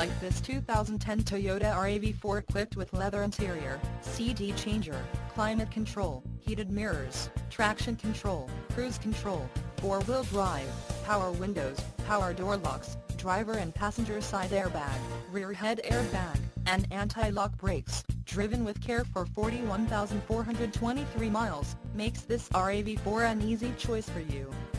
like this 2010 Toyota RAV4 equipped with leather interior, CD changer, climate control, heated mirrors, traction control, cruise control, 4-wheel drive, power windows, power door locks, driver and passenger side airbag, rear head airbag, and anti-lock brakes, driven with care for 41,423 miles, makes this RAV4 an easy choice for you.